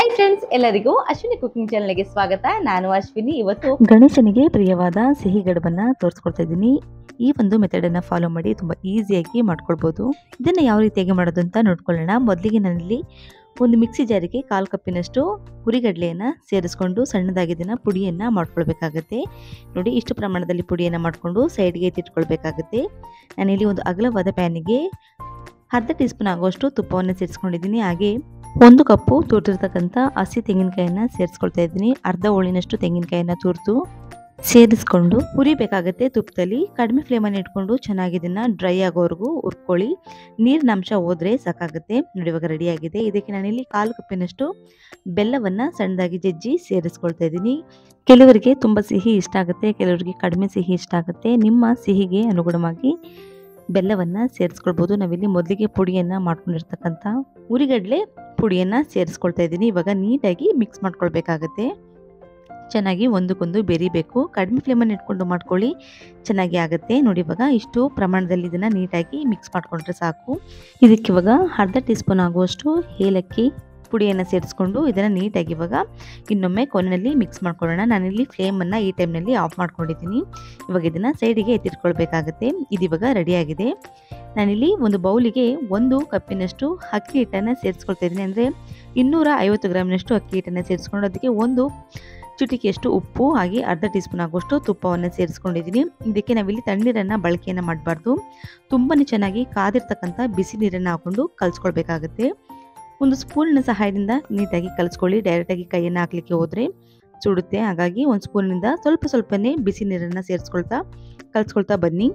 Hi friends, ಎಲ್ಲರಿಗೂ Ashwini cooking ಚಾನಲ್ಗೆ ಸ್ವಾಗತ. ನಾನು ಅಶ್ವಿನಿ. ಇವತ್ತು ಗಣೇಶನಿಗೆ ಪ್ರಿಯವಾದ ಸಿಹಿ ಗಡಬನ್ನ ತೋರಿಸ್ಕೊಡ್ತಾ ಇದ್ದೀನಿ. ಈ ಒಂದು ಮೆಥಡನ್ನು ಫಾಲೋ ಮಾಡಿ ತುಂಬ ಈಸಿಯಾಗಿ ಮಾಡ್ಕೊಳ್ಬೋದು. ಇದನ್ನು ಯಾವ ರೀತಿಯಾಗಿ ಮಾಡೋದು ಅಂತ ನೋಡ್ಕೊಳ್ಳೋಣ. ಮೊದಲಿಗೆ ನಾನಿಲ್ಲಿ ಒಂದು ಮಿಕ್ಸಿ ಜಾರಿಗೆ 1/4 ಕಪ್ಪಿನಷ್ಟು ಹುರಿಗಡಲೆಯನ್ನು ಸೇರಿಸ್ಕೊಂಡು ಸಣ್ಣದಾಗಿ ಇದನ್ನು ಪುಡಿಯನ್ನು ಮಾಡ್ಕೊಳ್ಬೇಕಾಗತ್ತೆ. ನೋಡಿ, ಇಷ್ಟು ಪ್ರಮಾಣದಲ್ಲಿ ಪುಡಿಯನ್ನು ಮಾಡಿಕೊಂಡು ಸೈಡ್ಗೆ ಎತ್ತಿಟ್ಕೊಳ್ಬೇಕಾಗತ್ತೆ. ನಾನಿಲ್ಲಿ ಒಂದು ಅಗಲವಾದ ಪ್ಯಾನಿಗೆ ಅರ್ಧ ಟೀ ಸ್ಪೂನ್ ಆಗುವಷ್ಟು ತುಪ್ಪವನ್ನು ಸೇರಿಸ್ಕೊಂಡಿದ್ದೀನಿ. ಹಾಗೆ 1 ಕಪ್ಪು ತುರಿದಿರ್ತಕ್ಕಂಥ ಹಸಿ ತೆಂಗಿನಕಾಯಿಯನ್ನು ಸೇರಿಸ್ಕೊಳ್ತಾ ಇದ್ದೀನಿ. ಅರ್ಧ ಹೋಳಿನಷ್ಟು ತೆಂಗಿನಕಾಯಿಯನ್ನು ತುರಿದು ಸೇರಿಸ್ಕೊಂಡು ಹುರಿಬೇಕಾಗತ್ತೆ. ತುಪ್ಪದಲ್ಲಿ ಕಡಿಮೆ ಫ್ಲೇಮನ್ನು ಇಟ್ಕೊಂಡು ಚೆನ್ನಾಗಿ ಇದನ್ನು ಡ್ರೈ ಆಗೋವರೆಗೂ ಹುರ್ಕೊಳ್ಳಿ. ನೀರಿನ ಅಂಶ ಹೋದರೆ ಸಾಕಾಗುತ್ತೆ. ನೋಡಿ, ಇವಾಗ ರೆಡಿಯಾಗಿದೆ. ಇದಕ್ಕೆ ನಾನಿಲ್ಲಿ 1/4 ಕಪ್ಪಿನಷ್ಟು ಬೆಲ್ಲವನ್ನು ಸಣ್ಣದಾಗಿ ಜಜ್ಜಿ ಸೇರಿಸ್ಕೊಳ್ತಾ ಇದ್ದೀನಿ. ಕೆಲವರಿಗೆ ತುಂಬ ಸಿಹಿ ಇಷ್ಟ ಆಗುತ್ತೆ, ಕೆಲವರಿಗೆ ಕಡಿಮೆ ಸಿಹಿ ಇಷ್ಟ ಆಗುತ್ತೆ. ನಿಮ್ಮ ಸಿಹಿಗೆ ಅನುಗುಣವಾಗಿ ಬೆಲ್ಲವನ್ನು ಸೇರಿಸ್ಕೊಳ್ಬೋದು. ನಾವಿಲ್ಲಿ ಮೊದಲಿಗೆ ಪುಡಿಯನ್ನು ಮಾಡ್ಕೊಂಡಿರ್ತಕ್ಕಂಥ ಹುರಿಗಡಲೆ ಪುಡಿಯನ್ನು ಸೇರಿಸ್ಕೊಳ್ತಾ ಇದ್ದೀನಿ. ಇವಾಗ ನೀಟಾಗಿ ಮಿಕ್ಸ್ ಮಾಡ್ಕೊಳ್ಬೇಕಾಗತ್ತೆ. ಚೆನ್ನಾಗಿ ಒಂದಕ್ಕೊಂದು ಬೆರಿಬೇಕು. ಕಡಿಮೆ ಫ್ಲೇಮನ್ನು ಇಟ್ಕೊಂಡು ಮಾಡ್ಕೊಳ್ಳಿ, ಚೆನ್ನಾಗಿ ಆಗುತ್ತೆ. ನೋಡಿ, ಇವಾಗ ಇಷ್ಟು ಪ್ರಮಾಣದಲ್ಲಿ ಇದನ್ನು ನೀಟಾಗಿ ಮಿಕ್ಸ್ ಮಾಡ್ಕೊಂಡ್ರೆ ಸಾಕು. ಇದಕ್ಕೆ ಇವಾಗ ಅರ್ಧ ಟೀ ಸ್ಪೂನ್ ಆಗುವಷ್ಟು ಏಲಕ್ಕಿ ಪುಡಿಯನ್ನು ಸೇರಿಸ್ಕೊಂಡು ಇದನ್ನು ನೀಟಾಗಿ ಇವಾಗ ಇನ್ನೊಮ್ಮೆ ಕೊನೆಯಲ್ಲಿ ಮಿಕ್ಸ್ ಮಾಡ್ಕೊಳ್ಳೋಣ. ನಾನಿಲ್ಲಿ ಫ್ಲೇಮನ್ನು ಈ ಟೈಮ್ನಲ್ಲಿ ಆಫ್ ಮಾಡ್ಕೊಂಡಿದ್ದೀನಿ. ಇವಾಗ ಇದನ್ನು ಸೈಡಿಗೆ ಎತ್ತಿಟ್ಕೊಳ್ಬೇಕಾಗತ್ತೆ. ಇದು ಇವಾಗ ರೆಡಿಯಾಗಿದೆ. ನಾನಿಲ್ಲಿ ಒಂದು ಬೌಲಿಗೆ 1 ಕಪ್ಪಿನಷ್ಟು ಅಕ್ಕಿ ಹಿಟ್ಟನ್ನು ಸೇರಿಸ್ಕೊಳ್ತಾ ಇದ್ದೀನಿ. ಅಂದರೆ 250 ಗ್ರಾಮಿನಷ್ಟು ಅಕ್ಕಿ ಹಿಟ್ಟನ್ನು ಸೇರಿಸ್ಕೊಂಡು ಅದಕ್ಕೆ 1 ಚುಟಿಕೆಯಷ್ಟು ಉಪ್ಪು ಹಾಗೆ ಅರ್ಧ ಟೀ ಸ್ಪೂನ್ ಆಗುವಷ್ಟು ತುಪ್ಪವನ್ನು ಸೇರಿಸ್ಕೊಂಡಿದ್ದೀನಿ. ಇದಕ್ಕೆ ನಾವಿಲ್ಲಿ ತಣ್ಣೀರನ್ನು ಬಳಕೆಯನ್ನು ಮಾಡಬಾರ್ದು. ತುಂಬಾ ಚೆನ್ನಾಗಿ ಕಾದಿರ್ತಕ್ಕಂಥ ಬಿಸಿ ನೀರನ್ನು ಹಾಕ್ಕೊಂಡು ಕಲಿಸ್ಕೊಳ್ಬೇಕಾಗತ್ತೆ. ಒಂದು ಸ್ಪೂನಿನ ಸಹಾಯದಿಂದ ನೀಟಾಗಿ ಕಲಿಸ್ಕೊಳ್ಳಿ. ಡೈರೆಕ್ಟಾಗಿ ಕೈಯನ್ನು ಹಾಕಲಿಕ್ಕೆ ಹೋದರೆ ಸುಡುತ್ತೆ. ಹಾಗಾಗಿ ಒಂದು ಸ್ಪೂನಿಂದ ಸ್ವಲ್ಪನೇ ಬಿಸಿ ನೀರನ್ನು ಸೇರಿಸ್ಕೊಳ್ತಾ ಕಲಿಸ್ಕೊಳ್ತಾ ಬನ್ನಿ.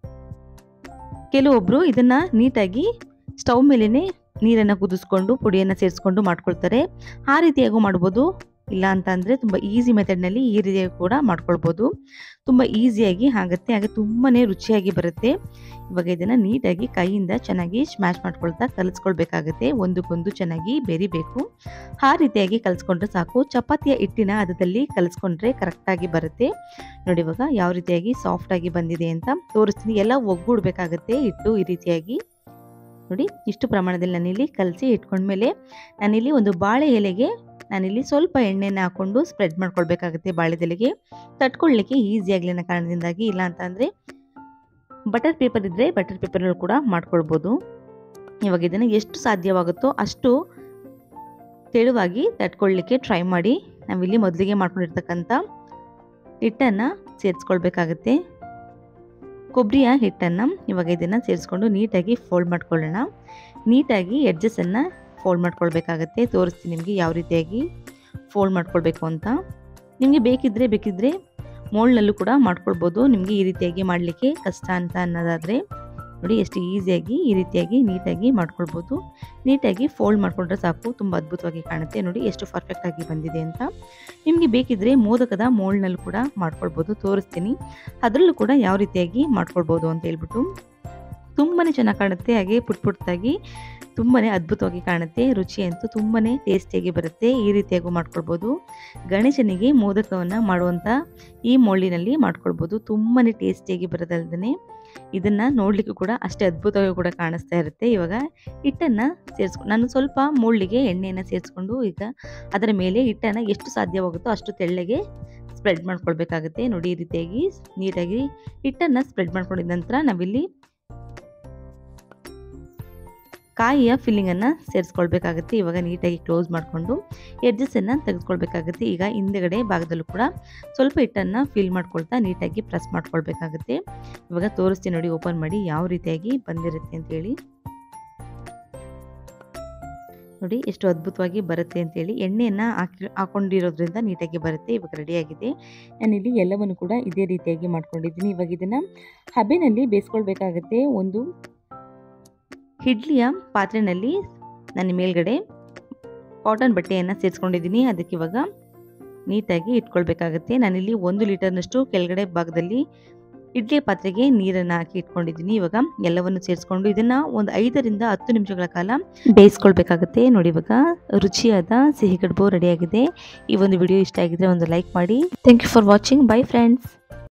ಕೆಲವೊಬ್ಬರು ಇದನ್ನು ನೀಟಾಗಿ ಸ್ಟವ್ ಮೇಲೇ ನೀರನ್ನು ಕುದಿಸ್ಕೊಂಡು ಪುಡಿಯನ್ನು ಸೇರಿಸ್ಕೊಂಡು ಮಾಡ್ಕೊಳ್ತಾರೆ. ಆ ರೀತಿಯಾಗೂ ಮಾಡ್ಬೋದು. ಇಲ್ಲ ಅಂತ ಅಂದರೆ ತುಂಬ ಈಸಿ ಮೆಥಡ್ನಲ್ಲಿ ಈ ರೀತಿಯಾಗಿ ಕೂಡ ಮಾಡ್ಕೊಳ್ಬೋದು. ತುಂಬ ಈಸಿಯಾಗಿ ಆಗುತ್ತೆ, ಹಾಗೆ ತುಂಬಾ ರುಚಿಯಾಗಿ ಬರುತ್ತೆ. ಇವಾಗ ಇದನ್ನು ನೀಟಾಗಿ ಕೈಯಿಂದ ಚೆನ್ನಾಗಿ ಸ್ಮ್ಯಾಶ್ ಮಾಡ್ಕೊಳ್ತಾ ಕಲಿಸ್ಕೊಳ್ಬೇಕಾಗತ್ತೆ. ಒಂದಕ್ಕೊಂದು ಚೆನ್ನಾಗಿ ಬೆರಿಬೇಕು. ಆ ರೀತಿಯಾಗಿ ಕಲಿಸ್ಕೊಂಡ್ರೆ ಸಾಕು. ಚಪಾತಿಯ ಹಿಟ್ಟಿನ ಹದದಲ್ಲಿ ಕಲಿಸ್ಕೊಂಡ್ರೆ ಕರೆಕ್ಟಾಗಿ ಬರುತ್ತೆ. ನೋಡಿ, ಇವಾಗ ಯಾವ ರೀತಿಯಾಗಿ ಸಾಫ್ಟಾಗಿ ಬಂದಿದೆ ಅಂತ ತೋರಿಸ್ತೀನಿ. ಎಲ್ಲ ಒಗ್ಗೂಡಬೇಕಾಗತ್ತೆ ಹಿಟ್ಟು ಈ ರೀತಿಯಾಗಿ. ನೋಡಿ, ಇಷ್ಟು ಪ್ರಮಾಣದಲ್ಲಿ ನಾನಿಲ್ಲಿ ಕಲಸಿ ಇಟ್ಕೊಂಡ್ಮೇಲೆ ನಾನಿಲ್ಲಿ ಒಂದು ಬಾಳೆ ಎಲೆಗೆ ನಾನಿಲ್ಲಿ ಸ್ವಲ್ಪ ಎಣ್ಣೆನ ಹಾಕ್ಕೊಂಡು ಸ್ಪ್ರೆಡ್ ಮಾಡ್ಕೊಳ್ಬೇಕಾಗುತ್ತೆ. ಬಾಳೆದೆಲೆಗೆ ತಟ್ಕೊಳ್ಳಿಕ್ಕೆ ಈಸಿ ಆಗಲಿ ಅನ್ನೋ ಕಾರಣದಿಂದಾಗಿ. ಇಲ್ಲ ಅಂತ ಅಂದರೆ ಬಟರ್ ಪೇಪರ್ ಇದ್ದರೆ ಬಟರ್ ಪೇಪರ್ಗಳು ಕೂಡ ಮಾಡ್ಕೊಳ್ಬೋದು. ಇವಾಗ ಇದನ್ನು ಎಷ್ಟು ಸಾಧ್ಯವಾಗುತ್ತೋ ಅಷ್ಟು ತೆಳುವಾಗಿ ತಟ್ಕೊಳ್ಳಿಕ್ಕೆ ಟ್ರೈ ಮಾಡಿ. ನಾವಿಲ್ಲಿ ಮೊದಲಿಗೆ ಮಾಡ್ಕೊಂಡಿರ್ತಕ್ಕಂಥ ಹಿಟ್ಟನ್ನು ಸೇರಿಸ್ಕೊಳ್ಬೇಕಾಗತ್ತೆ. ಕೊಬ್ಬರಿಯ ಹಿಟ್ಟನ್ನು ಇವಾಗ ಇದನ್ನು ಸೇರಿಸ್ಕೊಂಡು ನೀಟಾಗಿ ಫೋಲ್ಡ್ ಮಾಡ್ಕೊಳ್ಳೋಣ. ನೀಟಾಗಿ ಎಡ್ಜಸನ್ನು ಫೋಲ್ಡ್ ಮಾಡ್ಕೊಳ್ಬೇಕಾಗತ್ತೆ. ತೋರಿಸ್ತೀನಿ ನಿಮಗೆ ಯಾವ ರೀತಿಯಾಗಿ ಫೋಲ್ಡ್ ಮಾಡ್ಕೊಳ್ಬೇಕು ಅಂತ. ನಿಮಗೆ ಬೇಕಿದ್ದರೆ ಮೋಲ್ಡ್ನಲ್ಲೂ ಕೂಡ ಮಾಡ್ಕೊಳ್ಬೋದು. ನಿಮಗೆ ಈ ರೀತಿಯಾಗಿ ಮಾಡಲಿಕ್ಕೆ ಕಷ್ಟ ಅಂತ ಅನ್ನೋದಾದರೆ ನೋಡಿ, ಎಷ್ಟು ಈಸಿಯಾಗಿ ಈ ರೀತಿಯಾಗಿ ನೀಟಾಗಿ ಮಾಡ್ಕೊಳ್ಬೋದು. ನೀಟಾಗಿ ಫೋಲ್ಡ್ ಮಾಡಿಕೊಂಡ್ರೆ ಸಾಕು, ತುಂಬ ಅದ್ಭುತವಾಗಿ ಕಾಣುತ್ತೆ. ನೋಡಿ ಎಷ್ಟು ಪರ್ಫೆಕ್ಟಾಗಿ ಬಂದಿದೆ ಅಂತ. ನಿಮಗೆ ಬೇಕಿದ್ದರೆ ಮೋದಕದ ಮೋಲ್ಡ್ನಲ್ಲೂ ಕೂಡ ಮಾಡ್ಕೊಳ್ಬೋದು. ತೋರಿಸ್ತೀನಿ ಅದರಲ್ಲೂ ಕೂಡ ಯಾವ ರೀತಿಯಾಗಿ ಮಾಡ್ಕೊಳ್ಬೋದು ಅಂತ ಹೇಳ್ಬಿಟ್ಟು. ತುಂಬಾ ಚೆನ್ನಾಗಿ ಕಾಣುತ್ತೆ. ಹಾಗೆ ಪುಟ್ಟಾಗಿ ತುಂಬಾ ಅದ್ಭುತವಾಗಿ ಕಾಣುತ್ತೆ. ರುಚಿ ಅಂತೂ ತುಂಬಾ ಟೇಸ್ಟಿಯಾಗಿ ಬರುತ್ತೆ. ಈ ರೀತಿಯಾಗೂ ಮಾಡ್ಕೊಳ್ಬೋದು. ಗಣೇಶನಿಗೆ ಮೋದಕವನ್ನು ಮಾಡುವಂಥ ಈ ಮೋಲ್ಡಿನಲ್ಲಿ ಮಾಡ್ಕೊಳ್ಬೋದು. ತುಂಬಾ ಟೇಸ್ಟಿಯಾಗಿ ಬರೋದಲ್ಲದೆ ಇದನ್ನು ನೋಡಲಿಕ್ಕೂ ಕೂಡ ಅಷ್ಟೇ ಅದ್ಭುತವಾಗಿ ಕೂಡ ಕಾಣಿಸ್ತಾ ಇರುತ್ತೆ. ಇವಾಗ ಹಿಟ್ಟನ್ನು ಸೇರಿಸ್ಕೊಂಡು ನಾನು ಸ್ವಲ್ಪ ಮೋಲ್ಡಿಗೆ ಎಣ್ಣೆಯನ್ನು ಸೇರಿಸ್ಕೊಂಡು ಈಗ ಅದರ ಮೇಲೆ ಹಿಟ್ಟನ್ನು ಎಷ್ಟು ಸಾಧ್ಯವಾಗುತ್ತೋ ಅಷ್ಟು ತೆಳ್ಳಗೆ ಸ್ಪ್ರೆಡ್ ಮಾಡ್ಕೊಳ್ಬೇಕಾಗುತ್ತೆ. ನೋಡಿ, ಈ ರೀತಿಯಾಗಿ ನೀಟಾಗಿ ಹಿಟ್ಟನ್ನು ಸ್ಪ್ರೆಡ್ ಮಾಡ್ಕೊಂಡಿದ ನಂತರ ನಾವಿಲ್ಲಿ ಕಾಯಿಯ ಫಿಲ್ಲಿಂಗನ್ನು ಸೇರಿಸ್ಕೊಳ್ಬೇಕಾಗುತ್ತೆ. ಇವಾಗ ನೀಟಾಗಿ ಕ್ಲೋಸ್ ಮಾಡಿಕೊಂಡು ಎಡ್ಜಸನ್ನು ತೆಗೆದುಕೊಳ್ಬೇಕಾಗುತ್ತೆ. ಈಗ ಹಿಂದೆಗಡೆ ಭಾಗದಲ್ಲೂ ಕೂಡ ಸ್ವಲ್ಪ ಹಿಟ್ಟನ್ನು ಫಿಲ್ ಮಾಡ್ಕೊಳ್ತಾ ನೀಟಾಗಿ ಪ್ರೆಸ್ ಮಾಡ್ಕೊಳ್ಬೇಕಾಗುತ್ತೆ. ಇವಾಗ ತೋರಿಸ್ತೀನಿ ನೋಡಿ, ಓಪನ್ ಮಾಡಿ ಯಾವ ರೀತಿಯಾಗಿ ಬಂದಿರುತ್ತೆ ಅಂತೇಳಿ. ನೋಡಿ ಎಷ್ಟು ಅದ್ಭುತವಾಗಿ ಬರುತ್ತೆ ಅಂತೇಳಿ. ಎಣ್ಣೆಯನ್ನು ಹಾಕೊಂಡಿರೋದ್ರಿಂದ ನೀಟಾಗಿ ಬರುತ್ತೆ. ಇವಾಗ ರೆಡಿಯಾಗಿದೆ. ನಾನಿಲ್ಲಿ ಎಲ್ಲವನ್ನು ಕೂಡ ಇದೇ ರೀತಿಯಾಗಿ ಮಾಡ್ಕೊಂಡಿದ್ದೀನಿ. ಇವಾಗ ಇದನ್ನು ಹಬೆನಲ್ಲಿ ಬೇಯಿಸ್ಕೊಳ್ಬೇಕಾಗತ್ತೆ. ಒಂದು ಇಡ್ಲಿಯ ಪಾತ್ರೆಯಲ್ಲಿ ನಾನು ಮೇಲ್ಗಡೆ ಕಾಟನ್ ಬಟ್ಟೆಯನ್ನು ಸೇರಿಸ್ಕೊಂಡಿದ್ದೀನಿ. ಅದಕ್ಕೆ ಇವಾಗ ನೀಟಾಗಿ ಇಟ್ಕೊಳ್ಬೇಕಾಗತ್ತೆ. ನಾನಿಲ್ಲಿ 1 ಲೀಟರ್ನಷ್ಟು ಕೆಳಗಡೆ ಭಾಗದಲ್ಲಿ ಇಡ್ಲಿ ಪಾತ್ರೆಗೆ ನೀರನ್ನು ಹಾಕಿ ಇಟ್ಕೊಂಡಿದ್ದೀನಿ. ಇವಾಗ ಎಲ್ಲವನ್ನು ಸೇರಿಸ್ಕೊಂಡು ಇದನ್ನು ಒಂದು 5 ರಿಂದ 10 ನಿಮಿಷಗಳ ಕಾಲ ಬೇಯಿಸ್ಕೊಳ್ಬೇಕಾಗತ್ತೆ. ನೋಡಿ, ಇವಾಗ ರುಚಿಯಾದ ಸಿಹಿ ಕಡುಬು ರೆಡಿಯಾಗಿದೆ. ಈ ಒಂದು ವಿಡಿಯೋ ಇಷ್ಟ ಆಗಿದ್ರೆ ಒಂದು ಲೈಕ್ ಮಾಡಿ. Thank you for watching. Bye friends.